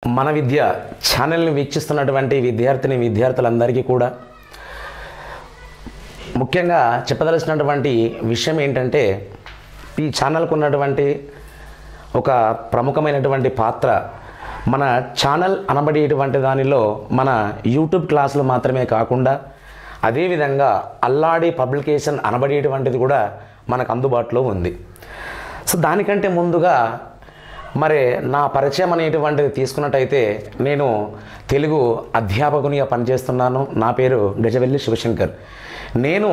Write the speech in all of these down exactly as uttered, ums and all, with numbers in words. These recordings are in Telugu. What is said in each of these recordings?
మన విద్య ఛానల్ని వీక్షిస్తున్నటువంటి విద్యార్థిని విద్యార్థులందరికీ కూడా ముఖ్యంగా చెప్పదలసినటువంటి విషయం ఏంటంటే, ఈ ఛానల్కు ఉన్నటువంటి ఒక ప్రముఖమైనటువంటి పాత్ర మన ఛానల్ అనబడేటువంటి దానిలో మన యూట్యూబ్ క్లాసులు మాత్రమే కాకుండా అదేవిధంగా అల్లాడి పబ్లికేషన్ అనబడేటువంటిది కూడా మనకు అందుబాటులో ఉంది. సో దానికంటే ముందుగా మరి నా పరిచయం అనేటువంటిది తీసుకున్నట్టయితే, నేను తెలుగు అధ్యాపకునిగా పనిచేస్తున్నాను. నా పేరు గజవెల్లి శివశంకర్. నేను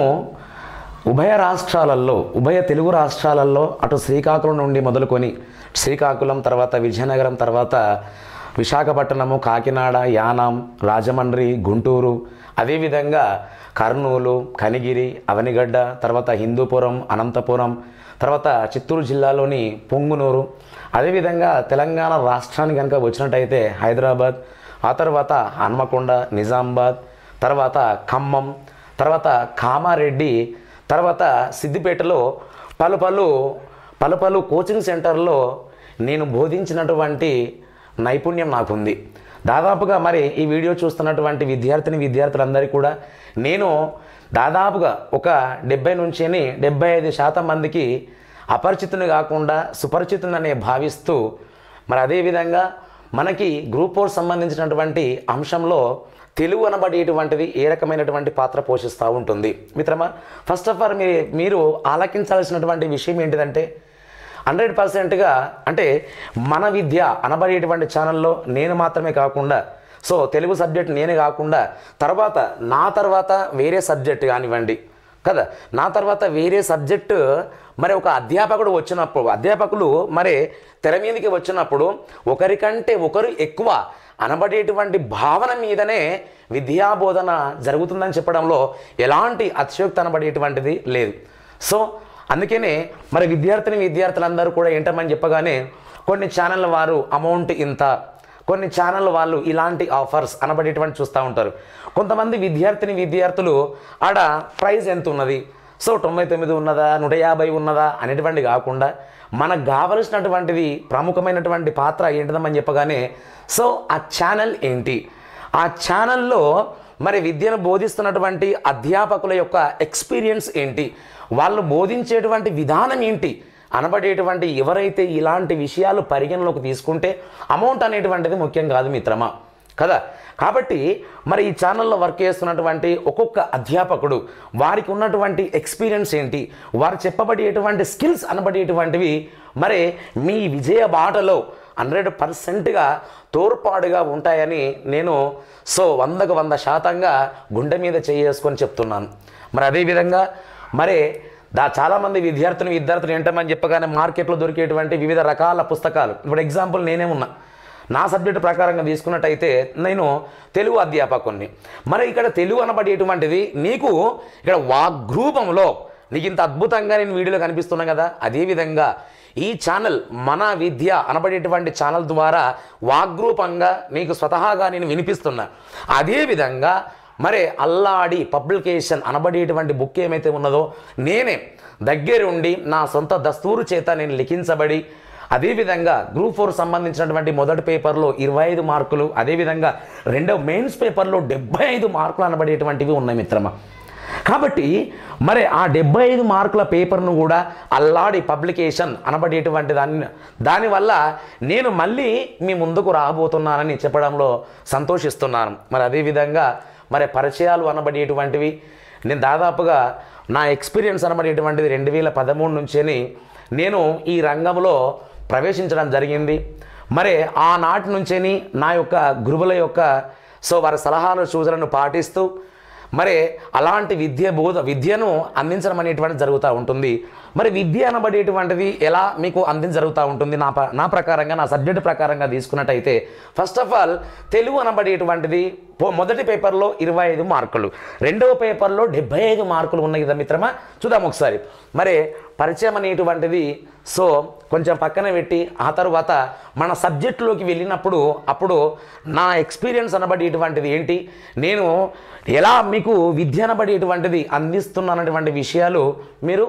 ఉభయ రాష్ట్రాలలో ఉభయ తెలుగు రాష్ట్రాలలో అటు శ్రీకాకుళం నుండి మొదలుకొని శ్రీకాకుళం తర్వాత విజయనగరం తర్వాత విశాఖపట్నము, కాకినాడ, యానాం, రాజమండ్రి, గుంటూరు, అదేవిధంగా కర్నూలు, కనిగిరి, అవనిగడ్డ, తర్వాత హిందూపురం, అనంతపురం, తర్వాత చిత్తూరు జిల్లాలోని పొంగునూరు, అదేవిధంగా తెలంగాణ రాష్ట్రానికి కనుక వచ్చినట్టయితే హైదరాబాద్, ఆ తర్వాత హన్మకొండ, నిజామాబాద్, తర్వాత ఖమ్మం, తర్వాత కామారెడ్డి, తర్వాత సిద్దిపేటలో పలు పలు పలు పలు కోచింగ్ సెంటర్లో నేను బోధించినటువంటి నైపుణ్యం నాకుంది. దాదాపుగా మరి ఈ వీడియో చూస్తున్నటువంటి విద్యార్థిని విద్యార్థులందరికీ కూడా నేను దాదాపుగా ఒక డెబ్బై నుంచి డెబ్బై ఐదు శాతం మందికి అపరిచితుని కాకుండా సుపరిచితుననే భావిస్తూ, మరి అదేవిధంగా మనకి గ్రూప్ ఫోర్ సంబంధించినటువంటి అంశంలో తెలుగు అనబడేటువంటిది ఏ రకమైనటువంటి పాత్ర పోషిస్తూ ఉంటుంది. మిత్రమా, ఫస్ట్ ఆఫ్ ఆల్ మీ మీరు ఆలకించాల్సినటువంటి విషయం ఏంటిదంటే, హండ్రెడ్ పర్సెంట్గా అంటే మన విద్య అనబడేటువంటి ఛానల్లో నేను మాత్రమే కాకుండా, సో తెలుగు సబ్జెక్ట్ నేనే కాకుండా తర్వాత నా తర్వాత వేరే సబ్జెక్ట్ కానివ్వండి కదా, నా తర్వాత వేరే సబ్జెక్టు మరి ఒక అధ్యాపకుడు వచ్చినప్పుడు అధ్యాపకులు మరి తెర మీదకి వచ్చినప్పుడు ఒకరికంటే ఒకరు ఎక్కువ అనబడేటువంటి భావన మీదనే విద్యాబోధన జరుగుతుందని చెప్పడంలో ఎలాంటి అతిశయోక్తి అనబడేటువంటిది లేదు. సో అందుకనే మరి విద్యార్థిని విద్యార్థులందరూ కూడా ఏంటమని చెప్పగానే కొన్ని ఛానళ్ళ వారు అమౌంట్ ఇంత, కొన్ని ఛానల్ వాళ్ళు ఇలాంటి ఆఫర్స్ అనబడేటువంటి చూస్తూ ఉంటారు. కొంతమంది విద్యార్థిని విద్యార్థులు ఆడ ప్రైజ్ ఎంత ఉన్నది, సో తొంభై తొమ్మిది ఉన్నదా, నూట యాభై ఉన్నదా అనేటువంటి కాకుండా మనకు కావలసినటువంటిది ప్రముఖమైనటువంటి పాత్ర ఏంటిదమని చెప్పగానే, సో ఆ ఛానల్ ఏంటి, ఆ ఛానల్లో మరి విద్యను బోధిస్తున్నటువంటి అధ్యాపకుల యొక్క ఎక్స్పీరియన్స్ ఏంటి, వాళ్ళు బోధించేటువంటి విధానం ఏంటి అనబడేటువంటి ఎవరైతే ఇలాంటి విషయాలు పరిగణలోకి తీసుకుంటే అమౌంట్ అనేటువంటిది ముఖ్యం కాదు మిత్రమా కదా. కాబట్టి మరి ఈ ఛానల్లో వర్క్ చేస్తున్నటువంటి ఒక్కొక్క అధ్యాపకుడు వారికి ఉన్నటువంటి ఎక్స్పీరియన్స్ ఏంటి, వారు చెప్పబడేటువంటి స్కిల్స్ అనబడేటువంటివి మరి మీ విజయ బాటలో హండ్రెడ్ పర్సెంట్గా తోడ్పాటుగా ఉంటాయని నేను సో వందకు వంద శాతంగా గుండె మీద చేసుకొని చెప్తున్నాను. మరి అదేవిధంగా మరి దా చాలామంది విద్యార్థులు విద్యార్థులు ఏంటమని చెప్పగానే మార్కెట్లో దొరికేటువంటి వివిధ రకాల పుస్తకాలు, ఇప్పుడు ఎగ్జాంపుల్ నేనే ఉన్నా, నా సబ్జెక్టు ప్రకారంగా తీసుకున్నట్టయితే నేను తెలుగు అధ్యాపకుని. మరి ఇక్కడ తెలుగు అనబడేటువంటిది నీకు ఇక్కడ వాగ్రూపంలో నీకు ఇంత అద్భుతంగా నేను వీడియోలో కనిపిస్తున్నాను కదా, అదేవిధంగా ఈ ఛానల్ మన విద్య అనబడేటువంటి ఛానల్ ద్వారా వాగ్రూపంగా నీకు స్వతహాగా నేను వినిపిస్తున్నా. అదేవిధంగా మరి అల్లాడి పబ్లికేషన్ అనబడేటువంటి బుక్ ఏమైతే ఉన్నదో నేనే దగ్గరుండి నా సొంత దస్తూరు చేత నేను లిఖించబడి, అదేవిధంగా గ్రూప్ ఫోర్ సంబంధించినటువంటి మొదటి పేపర్లో ఇరవై ఐదు మార్కులు, అదేవిధంగా రెండవ మెయిన్స్ పేపర్లో డెబ్బై ఐదు మార్కులు అనబడేటువంటివి ఉన్నాయి మిత్రమా. కాబట్టి మరి ఆ డెబ్బై ఐదు మార్కుల పేపర్ను కూడా అల్లాడి పబ్లికేషన్ అనబడేటువంటి దాన్ని దానివల్ల నేను మళ్ళీ మీ ముందుకు రాబోతున్నానని చెప్పడంలో సంతోషిస్తున్నాను. మరి అదేవిధంగా మరి పరిచయాలు అనబడేటువంటివి నేను దాదాపుగా నా ఎక్స్పీరియన్స్ అనబడేటువంటిది రెండు వేల పదమూడు నుంచే నేను ఈ రంగంలో ప్రవేశించడం జరిగింది. మరి ఆనాటి నుంచే నా యొక్క గురువుల యొక్క సో వారి సలహాలు సూచనలను పాటిస్తూ మరి అలాంటి విద్య బోధ విద్యను అందించడం అనేటువంటిది జరుగుతూ ఉంటుంది. మరి విద్య అనబడేటువంటిది ఎలా మీకు అందించ జరుగుతూ ఉంటుంది నా నా ప్రకారంగా నా సబ్జెక్టు ప్రకారంగా తీసుకున్నట్టయితే, ఫస్ట్ ఆఫ్ ఆల్ తెలుగు అనబడేటువంటిది మొదటి పేపర్లో ఇరవై ఐదు మార్కులు, రెండవ పేపర్లో డెబ్బై ఐదు మార్కులు ఉన్నాయి కదా మిత్రమా. చూద్దాం ఒకసారి. మరి పరిచయం అనేటువంటిది సో కొంచెం పక్కన పెట్టి ఆ తర్వాత మన సబ్జెక్టులోకి వెళ్ళినప్పుడు అప్పుడు నా ఎక్స్పీరియన్స్ అనబడేటువంటిది ఏంటి, నేను ఎలా మీకు విద్య అనబడేటువంటిది అందిస్తున్నానటువంటి విషయాలు మీరు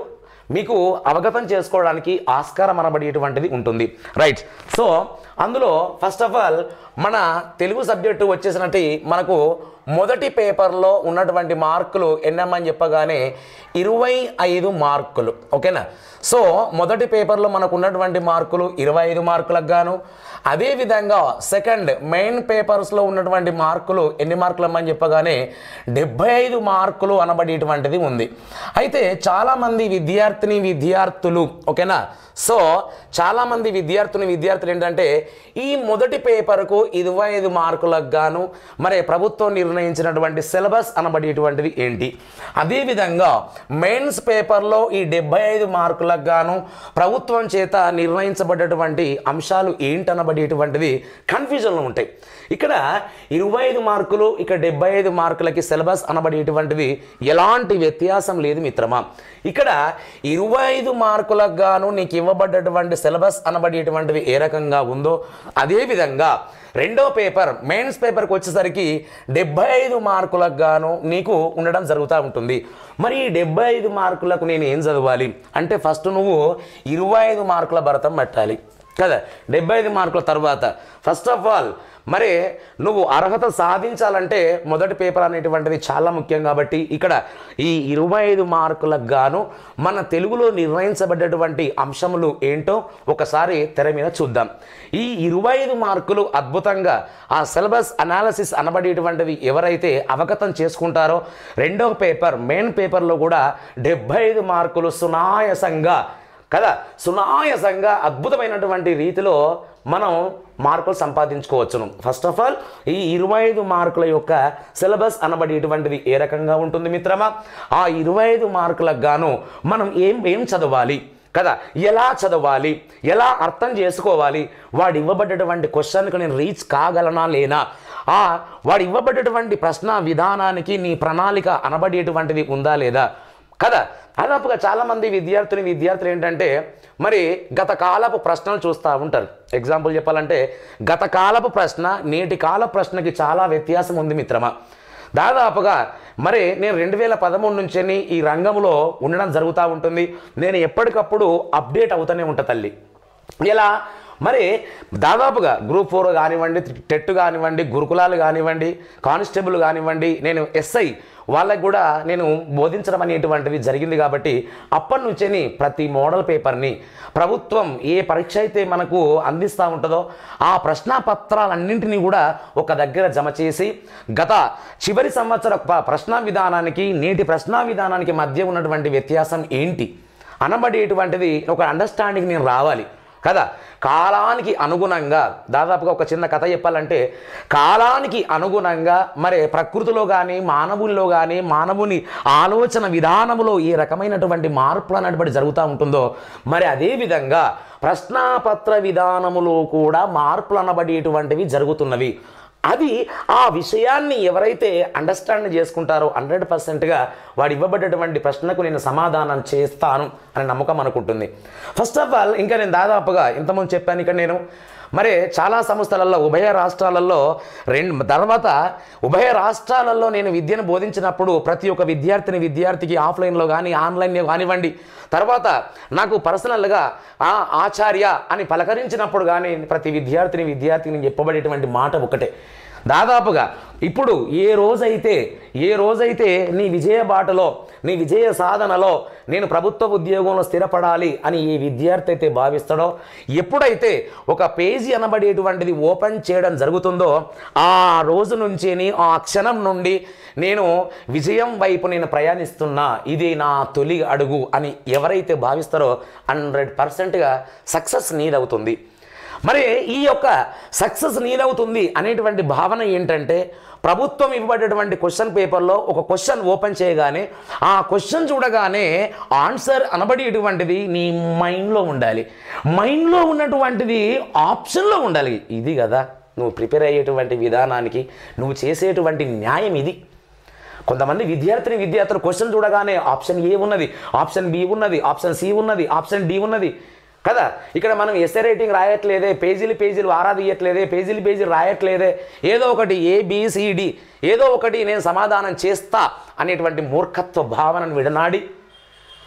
మీకు అవగతం చేసుకోవడానికి ఆస్కారం అనబడేటువంటిది ఉంటుంది. రైట్. సో అందులో ఫస్ట్ ఆఫ్ ఆల్ మన తెలుగు సబ్జెక్టు వచ్చేసినట్టు మనకు మొదటి పేపర్లో ఉన్నటువంటి మార్కులు ఎన్నమ్మని చెప్పగానే ఇరవై ఐదు మార్కులు. ఓకేనా. సో మొదటి పేపర్లో మనకు ఉన్నటువంటి మార్కులు ఇరవై ఐదు మార్కులకు గాను, అదేవిధంగా సెకండ్ మెయిన్ పేపర్స్లో ఉన్నటువంటి మార్కులు ఎన్ని మార్కులు అమ్మని చెప్పగానే డెబ్బై ఐదు మార్కులు అనబడేటువంటిది ఉంది. అయితే చాలామంది విద్యార్థిని విద్యార్థులు ఓకేనా. సో చాలామంది విద్యార్థిని విద్యార్థులు ఏంటంటే ఈ మొదటి పేపర్కు ఇరవై ఐదు మార్కులకు గాను మరి ప్రభుత్వం నిర్ణయించినటువంటి సిలబస్ అనబడేటువంటిది ఏంటి, అదేవిధంగా మెయిన్స్ పేపర్లో ఈ డెబ్బై ఐదు మార్కులకు గాను ప్రభుత్వం చేత నిర్ణయించబడ్డటువంటి అంశాలు ఏంటనబడేటువంటిది కన్ఫ్యూజన్లో ఉంటాయి. ఇక్కడ ఇరవై ఐదు మార్కులు ఇక్కడ డెబ్బై ఐదు మార్కులకి సిలబస్ అనబడేటువంటిది ఎలాంటి వ్యత్యాసం లేదు మిత్రమా. ఇక్కడ ఇరవై ఐదు మార్కులకు గాను నీకు ఇవ్వబడ్డటువంటి సిలబస్ అనబడేటువంటిది ఏ రకంగా ఉందో అదేవిధంగా రెండో పేపర్ మెయిన్స్ పేపర్కి వచ్చేసరికి డెబ్బై ఐదు మార్కులకు గాను నీకు ఉండడం జరుగుతూ ఉంటుంది. మరి ఈ డెబ్బై ఐదు మార్కులకు నేను ఏం చదవాలి అంటే ఫస్ట్ నువ్వు ఇరవై ఐదు మార్కుల భరతం పెట్టాలి కదా. డెబ్బై ఐదు మార్కుల తర్వాత ఫస్ట్ ఆఫ్ ఆల్ మరి నువ్వు అర్హత సాధించాలంటే మొదటి పేపర్ అనేటువంటిది చాలా ముఖ్యం. కాబట్టి ఇక్కడ ఈ ఇరవై ఐదు మార్కులకు గాను మన తెలుగులో నిర్ణయించబడ్డటువంటి అంశములు ఏంటో ఒకసారి తెర మీద చూద్దాం. ఈ ఇరవై ఐదు మార్కులు అద్భుతంగా ఆ సిలబస్ అనాలిసిస్ అనబడేటువంటిది ఎవరైతే అవగతం చేసుకుంటారో రెండవ పేపర్ మెయిన్ పేపర్లో కూడా డెబ్బై ఐదు మార్కులు సునాయాసంగా కదా సునాయాసంగా అద్భుతమైనటువంటి రీతిలో మనం మార్కులు సంపాదించుకోవచ్చును. ఫస్ట్ ఆఫ్ ఆల్ ఈ ఇరవై ఐదు మార్కుల యొక్క సిలబస్ అనబడేటువంటిది ఏ రకంగా ఉంటుంది మిత్రమా. ఆ ఇరవై ఐదు మార్కులకు గాను మనం ఏం ఏం చదవాలి కదా, ఎలా చదవాలి, ఎలా అర్థం చేసుకోవాలి, వాడు ఇవ్వబడ్డటువంటి క్వశ్చన్కి నేను రీచ్ కాగలనా లేనా, ఆ వాడు ఇవ్వబడ్డటువంటి ప్రశ్న విధానానికి నీ ప్రణాళిక అనబడేటువంటిది ఉందా లేదా కదా. దాదాపుగా చాలామంది విద్యార్థులు విద్యార్థులు ఏంటంటే మరి గత కాలపు ప్రశ్నలు చూస్తూ ఉంటారు. ఎగ్జాంపుల్ చెప్పాలంటే గత కాలపు ప్రశ్న నేటి కాల ప్రశ్నకి చాలా వ్యత్యాసం ఉంది మిత్రమా. దాదాపుగా మరి నేను రెండు వేల పదమూడు నుంచి ఈ రంగంలో ఉండడం జరుగుతూ ఉంటుంది. నేను ఎప్పటికప్పుడు అప్డేట్ అవుతూనే ఉంటా తల్లి. ఎలా మరి దాదాపుగా గ్రూప్ ఫోర్ కానివ్వండి, టెట్ కానివ్వండి, గురుకులాలు కానివ్వండి, కానిస్టేబుల్ కానివ్వండి, నేను ఎస్ఐ వాళ్ళకు కూడా నేను బోధించడం అనేటువంటిది జరిగింది. కాబట్టి అప్పటి నుంచే ప్రతి మోడల్ పేపర్ని ప్రభుత్వం ఏ పరీక్ష అయితే మనకు అందిస్తూ ఉంటుందో ఆ ప్రశ్నాపత్రాలన్నింటినీ కూడా ఒక దగ్గర జమ చేసి గత చివరి సంవత్సర ప్రశ్న విధానానికి నేటి ప్రశ్న విధానానికి మధ్య ఉన్నటువంటి వ్యత్యాసం ఏంటి అనబడేటువంటిది ఒక అండర్స్టాండింగ్ నేను రావాలి కదా. కాలానికి అనుగుణంగా దాదాపుగా ఒక చిన్న కథ చెప్పాలంటే కాలానికి అనుగుణంగా మరి ప్రకృతిలో కానీ మానవుల్లో కానీ మానవుని ఆలోచన విధానంలో ఏ రకమైనటువంటి మార్పులు అనేటువంటి జరుగుతూ ఉంటుందో మరి అదేవిధంగా ప్రశ్నాపత్ర విధానములో కూడా మార్పులు అనబడేటువంటివి జరుగుతున్నవి. అది ఆ విషయాన్ని ఎవరైతే అండర్స్టాండ్ చేసుకుంటారో హండ్రెడ్ పర్సెంట్గా వాడు ఇవ్వబడ్డటువంటి ప్రశ్నకు నేను సమాధానం చేస్తాను అనే నమ్మకం అనుకుంటుంది. ఫస్ట్ ఆఫ్ ఆల్ ఇంకా నేను దాదాపుగా ఇంతకుముందు చెప్పాను ఇక్కడ నేను మరి చాలా సంస్థలలో ఉభయ రాష్ట్రాలలో రెండు తర్వాత ఉభయ రాష్ట్రాలలో నేను విద్యను బోధించినప్పుడు ప్రతి ఒక్క విద్యార్థిని విద్యార్థికి ఆఫ్లైన్లో కానీ ఆన్లైన్లో కానివ్వండి తర్వాత నాకు పర్సనల్గా ఆచార్య అని పలకరించినప్పుడు కానీ ప్రతి విద్యార్థిని విద్యార్థిని చెప్పబడేటువంటి మాట ఒకటే. దాదాపుగా ఇప్పుడు ఏ రోజైతే ఏ రోజైతే నీ విజయ బాటలో నీ విజయ సాధనలో నేను ప్రభుత్వ ఉద్యోగంలో స్థిరపడాలి అని ఏ విద్యార్థి అయితే భావిస్తాడో ఎప్పుడైతే ఒక పేజీ అనబడేటువంటిది ఓపెన్ చేయడం జరుగుతుందో ఆ రోజు నుంచి ఆ క్షణం నుండి నేను విజయం వైపు నేను ప్రయాణిస్తున్నా, ఇది నా తొలి అడుగు అని ఎవరైతే భావిస్తారో హండ్రెడ్ పర్సెంట్గా సక్సెస్ నీదవుతుంది. మరి ఈ యొక్క సక్సెస్ నీదవుతుంది అనేటువంటి భావన ఏంటంటే ప్రభుత్వం ఇవ్వబడేటువంటి క్వశ్చన్ పేపర్లో ఒక క్వశ్చన్ ఓపెన్ చేయగానే ఆ క్వశ్చన్ చూడగానే ఆన్సర్ అనబడేటువంటిది నీ మైండ్లో ఉండాలి. మైండ్లో ఉన్నటువంటిది ఆప్షన్లో ఉండాలి. ఇది కదా నువ్వు ప్రిపేర్ అయ్యేటువంటి విధానానికి నువ్వు చేసేటువంటి న్యాయం ఇది. కొంతమంది విద్యార్థిని విద్యార్థులు క్వశ్చన్ చూడగానే ఆప్షన్ ఏ ఉన్నది, ఆప్షన్ బి ఉన్నది, ఆప్షన్ సి ఉన్నది, ఆప్షన్ డి ఉన్నది కదా. ఇక్కడ మనం ఎస్ఏ రైటింగ్ రాయట్లేదే, పేజీలు పేజీలు ఆరాధియట్లేదే, పేజీలు పేజీలు రాయట్లేదే, ఏదో ఒకటి ఏబిసిడి ఏదో ఒకటి నేను సమాధానం చేస్తా అనేటువంటి మూర్ఖత్వ భావనను విడనాడి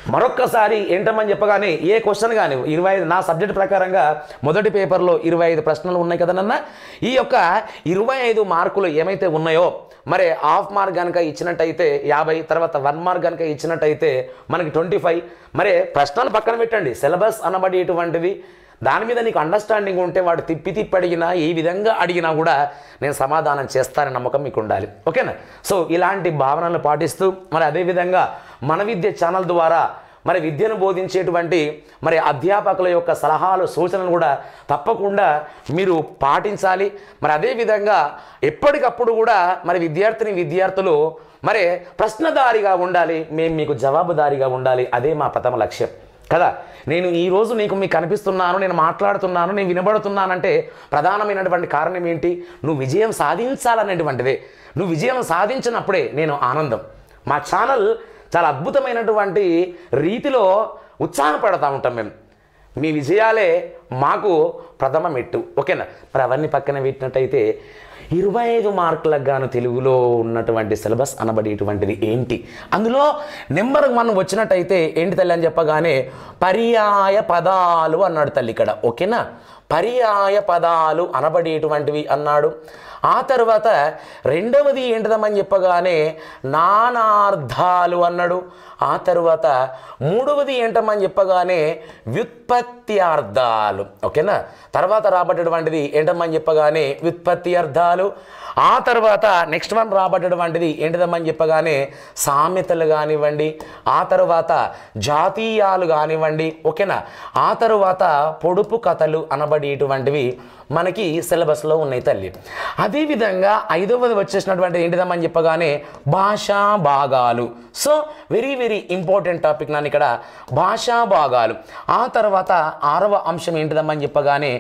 మరొక్కసారి ఏంటమ్మని చెప్పగానే ఏ క్వశ్చన్ కానీ ఇరవై ఐదు నా సబ్జెక్ట్ ప్రకారంగా మొదటి పేపర్లో ఇరవై ఐదు ప్రశ్నలు ఉన్నాయి కదనన్నా, ఈ యొక్క ఇరవై ఐదు మార్కులు ఏమైతే ఉన్నాయో మరి హాఫ్ మార్క్ కనుక ఇచ్చినట్టయితే యాభై, తర్వాత వన్ మార్క్ కనుక ఇచ్చినట్టయితే మనకి ట్వంటీ ఫైవ్. మరి ప్రశ్నలు పక్కన పెట్టండి, సిలబస్ అనబడేటువంటిది దాని మీద నీకు అండర్స్టాండింగ్ ఉంటే వాడు తిప్పి తిప్పి అడిగినా ఏ విధంగా అడిగినా కూడా నేను సమాధానం చేస్తానని నమ్మకం మీకు ఉండాలి. ఓకేనా? సో ఇలాంటి భావనలు పాటిస్తూ మరి అదేవిధంగా మన విద్య ఛానల్ ద్వారా మరి విద్యను బోధించేటువంటి మరి అధ్యాపకుల యొక్క సలహాలు సూచనలు కూడా తప్పకుండా మీరు పాటించాలి. మరి అదేవిధంగా ఎప్పటికప్పుడు కూడా మరి విద్యార్థిని విద్యార్థులు మరి ప్రశ్నదారిగా ఉండాలి, మేము మీకు జవాబుదారిగా ఉండాలి. అదే మా ప్రథమ లక్ష్యం కదా. నేను ఈరోజు నీకు మీకు కనిపిస్తున్నాను, నేను మాట్లాడుతున్నాను, నేను వినబడుతున్నానంటే ప్రధానమైనటువంటి కారణం ఏంటి? నువ్వు విజయం సాధించాలనేటువంటిదే. నువ్వు విజయం సాధించినప్పుడే నేను ఆనందం. మా ఛానల్ చాలా అద్భుతమైనటువంటి రీతిలో ఉత్సాహపడతా ఉంటాం మేము. మీ విజయాలే మాకు ప్రథమ మెట్టు. ఓకేనా? మరి అవన్నీ పక్కన పెట్టినట్టయితే ఇరవై ఐదు మార్కులకు గాను తెలుగులో ఉన్నటువంటి సిలబస్ అనబడేటువంటిది ఏంటి? అందులో నెంబర్ వన్ వచ్చినట్టయితే ఏంటి తల్లి అని చెప్పగానే పర్యాయ పదాలు అన్నాడు తల్లి ఇక్కడ. ఓకేనా? పర్యాయ పదాలు అనబడేటువంటివి అన్నాడు. ఆ తర్వాత రెండవది ఏంటిదమ్మని చెప్పగానే నానార్థాలు అన్నాడు. ఆ తర్వాత మూడవది ఏంటమ్మని చెప్పగానే వ్యుత్పత్తి అర్థాలు. ఓకేనా? తర్వాత రాబట్టేటువంటిది ఏంటమ్మని చెప్పగానే వ్యుత్పత్తి అర్థాలు. ఆ తర్వాత నెక్స్ట్ వన్ రాబట్టేటువంటిది ఏంటిదమ్మని చెప్పగానే సామెతలు కానివ్వండి, ఆ తర్వాత జాతీయాలు కానివ్వండి. ఓకేనా? ఆ తర్వాత పొడుపు కథలు అనబడేటువంటివి మనకి సిలబస్లో ఉన్నాయి తల్లి. అదేవిధంగా ఐదవది వచ్చేసినటువంటి ఏంటిదమ్మని చెప్పగానే భాషా భాగాలు. So very very important topic నాన్న ఇక్కడ భాషా భాగాలు. ఆ తర్వాత ఆరవ అంశం ఏంటిదమ్మని చెప్పగానే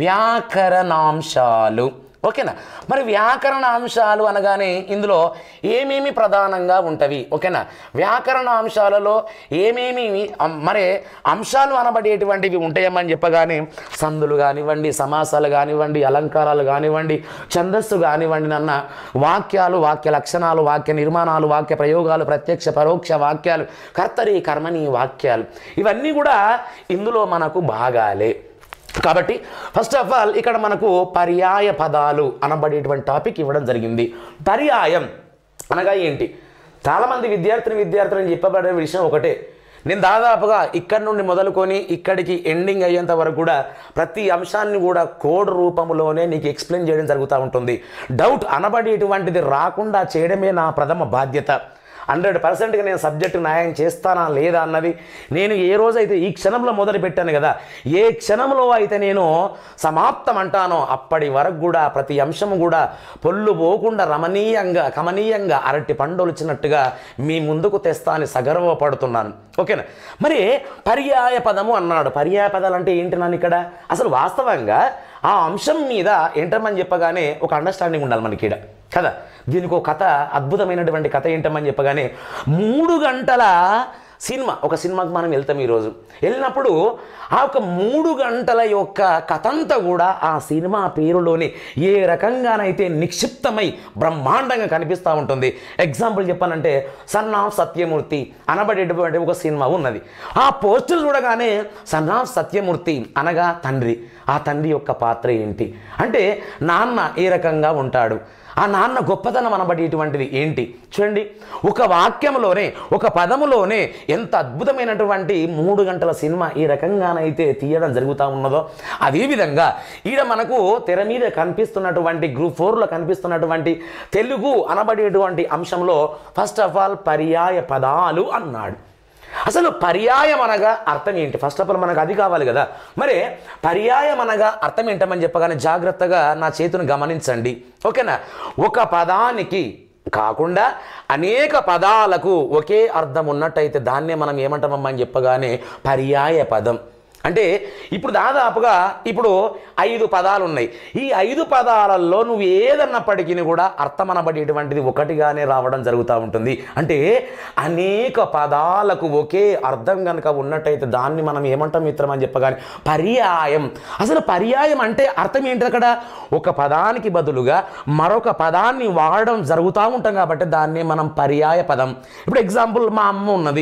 వ్యాకరణాంశాలు. ఓకేనా? మరి వ్యాకరణ అంశాలు అనగానే ఇందులో ఏమేమి ప్రధానంగా ఉంటవి? ఓకేనా? వ్యాకరణ అంశాలలో ఏమేమి మరి అంశాలు అనబడేటువంటివి ఉంటాయమ్మని చెప్పగానే సందులు కానివ్వండి, సమాసాలు కానివ్వండి, అలంకారాలు కానివ్వండి, ఛందస్సు కానివ్వండి, నన్న వాక్యాలు, వాక్య లక్షణాలు, వాక్య నిర్మాణాలు, వాక్య ప్రయోగాలు, ప్రత్యక్ష పరోక్ష వాక్యాలు, కర్తరి కర్మని వాక్యాలు, ఇవన్నీ కూడా ఇందులో మనకు భాగాలే. కాబట్టి ఫస్ట్ ఆఫ్ ఆల్ ఇక్కడ మనకు పర్యాయ పదాలు అనబడేటువంటి టాపిక్ ఇవ్వడం జరిగింది. పర్యాయం అనగా ఏంటి? చాలామంది విద్యార్థిని విద్యార్థులని చెప్పబడే విషయం ఒకటే. నేను దాదాపుగా ఇక్కడి నుండి మొదలుకొని ఇక్కడికి ఎండింగ్ అయ్యేంత వరకు కూడా ప్రతి అంశాన్ని కూడా కోడ్ రూపంలోనే నీకు ఎక్స్ప్లెయిన్ చేయడం జరుగుతూ ఉంటుంది. డౌట్ అనబడేటువంటిది రాకుండా చేయడమే నా ప్రథమ బాధ్యత. హండ్రెడ్ పర్సెంట్గా నేను సబ్జెక్టు న్యాయం చేస్తానా లేదా అన్నది నేను ఏ రోజైతే ఈ క్షణంలో మొదలు పెట్టాను కదా, ఏ క్షణంలో అయితే నేను సమాప్తం అంటానో అప్పటి వరకు కూడా ప్రతి అంశము కూడా పొల్లు పోకుండా రమణీయంగా కమనీయంగా అరటి పండులుచ్చినట్టుగా మీ ముందుకు తెస్తా అని సగర్వపడుతున్నాను. ఓకేనా? మరి పర్యాయ పదము అన్నాడు. పర్యాయ పదాలు అంటే ఏంటి నన్ను ఇక్కడ అసలు వాస్తవంగా ఆ అంశం మీద ఏంటమని చెప్పగానే ఒక అండర్స్టాండింగ్ ఉండాలి మనకి ఇక్కడ కదా. దీనికి ఒక కథ, అద్భుతమైనటువంటి కథ ఏంటమని చెప్పగానే మూడు గంటల సినిమా, ఒక సినిమాకి మనం వెళ్తాం ఈరోజు. వెళ్ళినప్పుడు ఆ ఒక మూడు గంటల యొక్క కథ అంతా కూడా ఆ సినిమా పేరులోనే ఏ రకంగానైతే నిక్షిప్తమై బ్రహ్మాండంగా కనిపిస్తూ ఉంటుంది. ఎగ్జాంపుల్ చెప్పానంటే సన్ ఆఫ్ సత్యమూర్తి అనబడేటువంటి ఒక సినిమా ఉన్నది. ఆ పోస్టర్ చూడగానే సన్ ఆఫ్ సత్యమూర్తి అనగా తండ్రి. ఆ తండ్రి యొక్క పాత్ర ఏంటి అంటే నాన్న ఏ రకంగా ఉంటాడు, ఆ నాన్న గొప్పతనం అనబడేటువంటిది ఏంటి చూడండి. ఒక వాక్యంలోనే ఒక పదములోనే ఎంత అద్భుతమైనటువంటి మూడు గంటల సినిమా ఈ రకంగానైతే తీయడం జరుగుతూ ఉన్నదో అదేవిధంగా ఈడ మనకు తెర మీద కనిపిస్తున్నటువంటి గ్రూప్ ఫోర్లో కనిపిస్తున్నటువంటి తెలుగు అనబడేటువంటి అంశంలో ఫస్ట్ ఆఫ్ ఆల్ పర్యాయ పదాలు అన్నాడు. అసలు పర్యాయం అనగా అర్థం ఏంటి? ఫస్ట్ ఆఫ్ ఆల్ మనకు అది కావాలి కదా. మరి పర్యాయం అనగా అర్థం ఏంటమని చెప్పగానే జాగ్రత్తగా నా చేతును గమనించండి. ఓకేనా? ఒక పదానికి కాకుండా అనేక పదాలకు ఒకే అర్థం ఉన్నట్టయితే దాన్నే మనం ఏమంటామని చెప్పగానే పర్యాయ పదం. అంటే ఇప్పుడు దాదాపుగా ఇప్పుడు ఐదు పదాలు ఉన్నాయి. ఈ ఐదు పదాలలో నువ్వు ఏదన్నప్పటికీ కూడా అర్థం అనబడేటువంటిది ఒకటిగానే రావడం జరుగుతూ ఉంటుంది. అంటే అనేక పదాలకు ఒకే అర్థం కనుక ఉన్నట్టయితే దాన్ని మనం ఏమంటాం మిత్రం అని చెప్పగానే పర్యాయం. అసలు పర్యాయం అంటే అర్థం ఏంటి? అక్కడ ఒక పదానికి బదులుగా మరొక పదాన్ని వాడడం జరుగుతూ ఉంటాం కాబట్టి దాన్ని మనం పర్యాయ పదం. ఇప్పుడు ఎగ్జాంపుల్ మా అమ్మ ఉన్నది,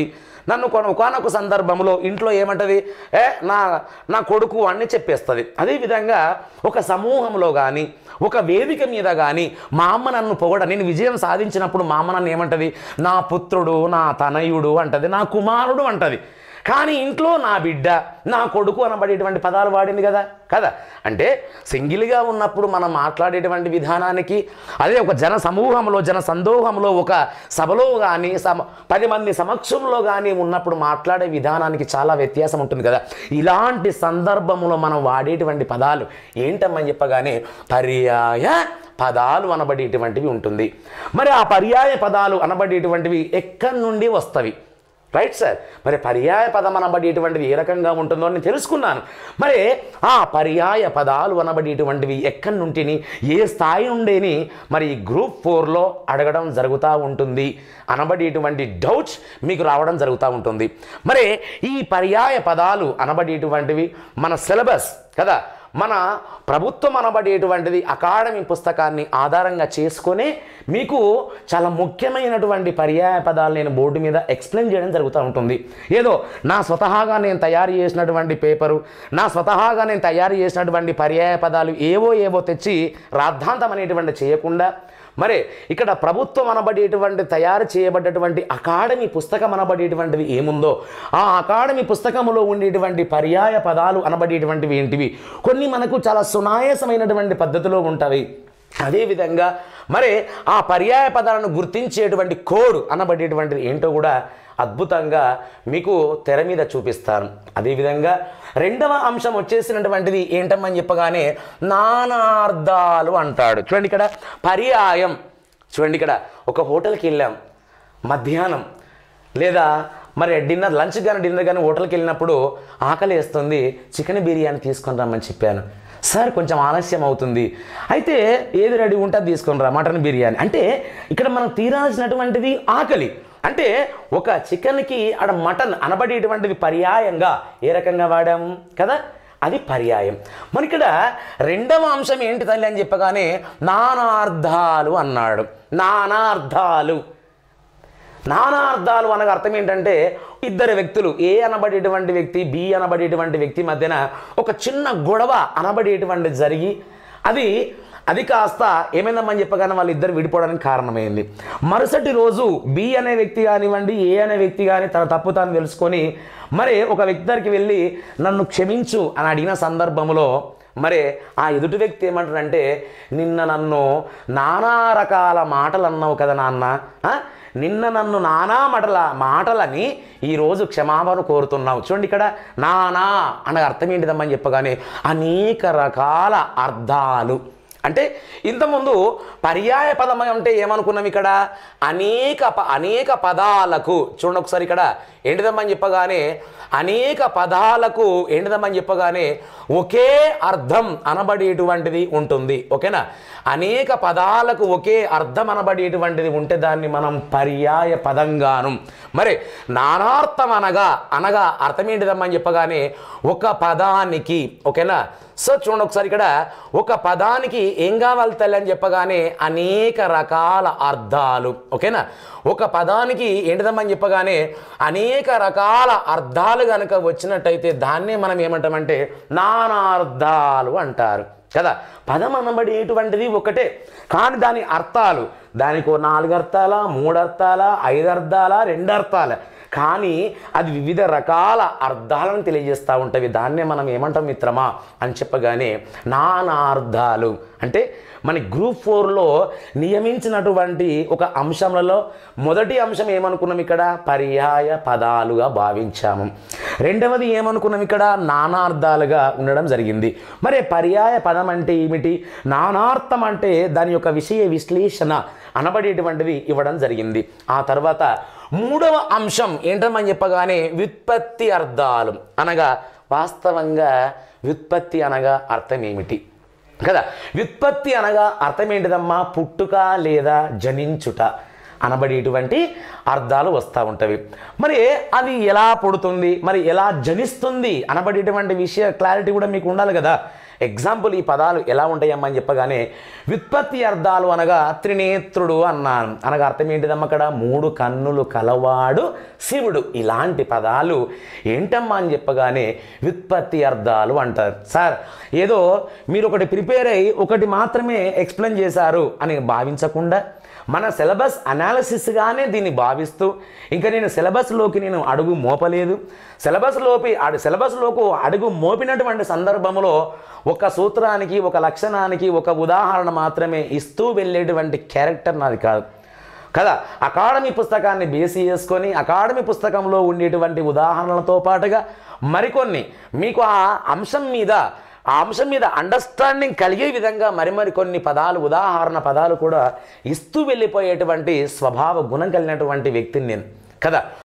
నన్ను కొన ఒకనొక సందర్భంలో ఇంట్లో ఏమంటది, ఏ నా నా కొడుకు అని చెప్పేస్తుంది. అదేవిధంగా ఒక సమూహంలో కానీ ఒక వేదిక మీద కానీ మా అమ్మ నన్ను పొగడ, నేను విజయం సాధించినప్పుడు మా అమ్మ నన్ను ఏమంటది, నా పుత్రుడు, నా తనయుడు అంటది, నా కుమారుడు అంటది. కానీ ఇంట్లో నా బిడ్డ, నా కొడుకు అనబడేటువంటి పదాలు వాడింది కదా కదా అంటే సింగిల్గా ఉన్నప్పుడు మనం మాట్లాడేటువంటి విధానానికి, అదే ఒక జన సమూహంలో జన సందోహంలో ఒక సభలో కానీ సమ పది మంది సమక్షంలో కానీ ఉన్నప్పుడు మాట్లాడే విధానానికి చాలా వ్యత్యాసం ఉంటుంది కదా. ఇలాంటి సందర్భంలో మనం వాడేటువంటి పదాలు ఏంటమ్మని చెప్పగానే పర్యాయ పదాలు అనబడేటువంటివి ఉంటుంది. మరి ఆ పర్యాయ పదాలు అనబడేటువంటివి ఎక్కడి నుండి వస్తవి? Right sir. మరి పర్యాయ పదం అనబడేటువంటిది ఏ రకంగా ఉంటుందో నేను తెలుసుకున్నాను. మరి ఆ పర్యాయ పదాలు అనబడేటువంటివి ఎక్కడి నుండిని, ఏ స్థాయి నుండేని మరి గ్రూప్ ఫోర్లో అడగడం జరుగుతూ ఉంటుంది అనబడేటువంటి డౌట్స్ మీకు రావడం జరుగుతూ ఉంటుంది. మరి ఈ పర్యాయ పదాలు అనబడేటువంటివి మన సిలబస్ కదా, మన ప్రభుత్వం అనబడేటువంటిది అకాడమీ పుస్తకాన్ని ఆధారంగా చేసుకొని మీకు చాలా ముఖ్యమైనటువంటి పర్యాయ పదాలు నేను బోర్డు మీద ఎక్స్ప్లెయిన్ చేయడం జరుగుతూ ఉంటుంది. ఏదో నా స్వతహాగా నేను తయారు చేసినటువంటి పేపరు, నా స్వతహాగా నేను తయారు చేసినటువంటి పర్యాయ పదాలు ఏవో ఏవో తెచ్చి రాద్ధాంతం అనేటువంటి చేయకుండా, మరి ఇక్కడ ప్రభుత్వం అనబడేటువంటి తయారు చేయబడ్డటువంటి అకాడమీ పుస్తకం అనబడేటువంటిది ఏముందో ఆ అకాడమీ పుస్తకంలో ఉండేటువంటి పర్యాయ పదాలు అనబడేటువంటివి ఏంటివి, కొన్ని మనకు చాలా సునాయాసమైనటువంటి పద్ధతిలో ఉంటాయి. అదేవిధంగా మరి ఆ పర్యాయ పదాలను గుర్తించేటువంటి కోడ్ అనబడేటువంటిది ఏంటో కూడా అద్భుతంగా మీకు తెర మీద చూపిస్తాను. అదేవిధంగా రెండవ అంశం వచ్చేసినటువంటిది ఏంటమ్మని చెప్పగానే నానార్థాలు అంటాడు. చూడండి ఇక్కడ పర్యాయం. చూడండి ఇక్కడ ఒక హోటల్కి వెళ్ళాం మధ్యాహ్నం, లేదా మరి డిన్నర్ లంచ్ కానీ డిన్నర్ కానీ హోటల్కి వెళ్ళినప్పుడు ఆకలి వేస్తుంది, చికెన్ బిర్యానీ తీసుకొని రమ్మని చెప్పాను. సార్ కొంచెం ఆలస్యం అవుతుంది, అయితే ఏది రెడీ ఉంటే అది తీసుకొని రా, మటన్ బిర్యానీ. అంటే ఇక్కడ మనం తీరాల్సినటువంటిది ఆకలి. అంటే ఒక చికెన్కి ఆడ మటన్ అనబడేటువంటిది పర్యాయంగా ఏ రకంగా వాడాము కదా, అది పర్యాయం. మరి ఇక్కడ రెండవ అంశం ఏంటి తల్లి అని చెప్పగానే నానార్థాలు అన్నాడు. నానార్థాలు నానార్థాలు అనగా అర్థం ఏంటంటే ఇద్దరు వ్యక్తులు, ఏ అనబడేటువంటి వ్యక్తి, బి అనబడేటువంటి వ్యక్తి మధ్యన ఒక చిన్న గొడవ అనబడేటువంటి జరిగి అది అది కాస్త ఏమైందమ్మని చెప్పగానే వాళ్ళిద్దరు విడిపోవడానికి కారణమైంది. మరుసటి రోజు బి అనే వ్యక్తి కానివ్వండి, ఏ అనే వ్యక్తి కానీ తన తప్పు తాను తెలుసుకొని మరి ఒక వ్యక్తి దగ్గరికి వెళ్ళి నన్ను క్షమించు అని అడిగిన సందర్భంలో మరి ఆ ఎదుటి వ్యక్తి ఏమంటారంటే, నిన్న నన్ను నానా రకాల మాటలు అన్నావు కదా నాన్న, నిన్న నన్ను నానా మాటల మాటలని ఈరోజు క్షమాపణ కోరుతున్నావు. చూడండి ఇక్కడ నానా అనే అర్థం ఏంటిదమ్మని చెప్పగానే అనేక రకాల అర్థాలు. అంటే ఇంతకుముందు పర్యాయ పదం అంటే ఏమనుకున్నాం, ఇక్కడ అనేక అనేక పదాలకు. చూడండి ఒకసారి ఇక్కడ ఏంటిదమ్మని చెప్పగానే అనేక పదాలకు ఏంటిదమ్మని చెప్పగానే ఒకే అర్థం అనబడేటువంటిది ఉంటుంది. ఓకేనా, అనేక పదాలకు ఒకే అర్థం అనబడేటువంటిది ఉంటే దాన్ని మనం పర్యాయ పదంగాను. మరి నానార్థం అనగా అనగా అర్థం ఏంటిదమ్మని చెప్పగానే ఒక పదానికి. ఓకేనా, సో చూడండి ఒకసారి ఇక్కడ ఒక పదానికి ఏం కావాలి తల్లి అని చెప్పగానే అనేక రకాల అర్థాలు. ఓకేనా, ఒక పదానికి ఏంటిదమ్మని చెప్పగానే అనేక రకాల అర్థాలు కనుక వచ్చినట్టయితే దాన్నే మనం ఏమంటామంటే నానార్థాలు అంటారు కదా. పదం అనబడేటువంటిది ఒకటే, కానీ దాని అర్థాలు దానికి నాలుగు అర్థాల, మూడు అర్థాల, ఐదు అర్థాల, రెండు అర్థాల, కానీ అది వివిధ రకాల అర్థాలను తెలియజేస్తూ ఉంటుంది. దాన్నే మనం ఏమంటాం మిత్రమా అని చెప్పగానే నానార్థాలు. అంటే మన గ్రూప్ ఫోర్లో నియమించినటువంటి ఒక అంశంలో మొదటి అంశం ఏమనుకున్నాం, ఇక్కడ పర్యాయ పదాలుగా భావించాము. రెండవది ఏమనుకున్నాం, ఇక్కడ నానార్థాలుగా ఉండడం జరిగింది. మరి పర్యాయ పదం అంటే ఏమిటి, నానార్థం అంటే దాని యొక్క విషయ విశ్లేషణ అనబడేటువంటిది ఇవ్వడం జరిగింది. ఆ తర్వాత మూడవ అంశం ఏంటని చెప్పగానే వ్యుత్పత్తి అర్థాలు అనగా వాస్తవంగా వ్యుత్పత్తి అనగా అర్థం ఏమిటి కదా. వ్యుత్పత్తి అనగా అర్థం ఏంటిదమ్మా, పుట్టుక లేదా జనించుట అనబడేటువంటి అర్థాలు వస్తూ ఉంటవి. మరి అది ఎలా పుడుతుంది, మరి ఎలా జనిస్తుంది అనబడేటువంటి విషయ క్లారిటీ కూడా మీకు ఉండాలి కదా. ఎగ్జాంపుల్ ఈ పదాలు ఎలా ఉంటాయమ్మా అని చెప్పగానే వ్యుత్పత్తి అర్థాలు అనగా త్రినేత్రుడు అన్నాను. అనగా అర్థం ఏంటిదమ్మా అక్కడ? మూడు కన్నులు కలవాడు శివుడు. ఇలాంటి పదాలు ఏంటమ్మా అని చెప్పగానే వ్యుత్పత్తి అర్థాలు అంటారు. సార్ ఏదో మీరు ఒకటి ప్రిపేర్ అయ్యి ఒకటి మాత్రమే ఎక్స్ప్లెయిన్ చేశారు అని భావించకుండా మన సిలబస్ అనాలిసిస్గానే దీన్ని భావిస్తూ ఇంకా నేను సిలబస్లోకి నేను అడుగు మోపలేదు, సిలబస్లోకి అడు సిలబస్లోకి అడుగు మోపినటువంటి సందర్భంలో ఒక సూత్రానికి ఒక లక్షణానికి ఒక ఉదాహరణ మాత్రమే ఇస్తూ వెళ్ళేటువంటి క్యారెక్టర్ నాది కాదు కదా. అకాడమీ పుస్తకాన్ని బేసి చేసుకొని అకాడమీ పుస్తకంలో ఉండేటువంటి ఉదాహరణలతో పాటుగా మరికొన్ని మీకు ఆ అంశం మీద ఆ అంశం మీద అండర్స్టాండింగ్ కలిగే విధంగా మరి మరి కొన్ని పదాలు ఉదాహరణ పదాలు కూడా ఇస్తూ వెళ్ళిపోయేటువంటి స్వభావ గుణం కలిగినటువంటి వ్యక్తిని నేను కదా.